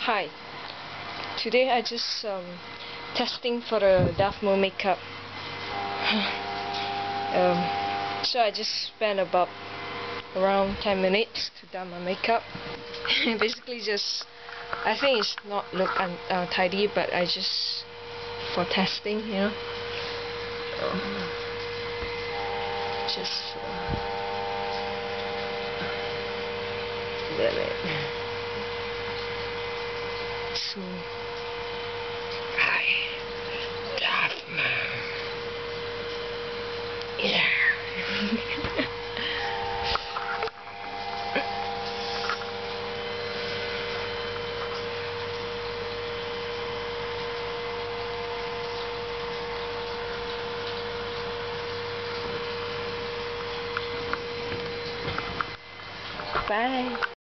Hi. Today I just testing for the Darth Maul makeup. So I just spent about around 10 minutes to done my makeup. Basically just, I think it's not look tidy, but I just for testing, you know. Just let it. So, hi, Darth Maul. Yeah. Bye.